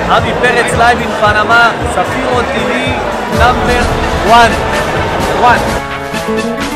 Avi Perez live in Panama, Zafiro TV, number 1.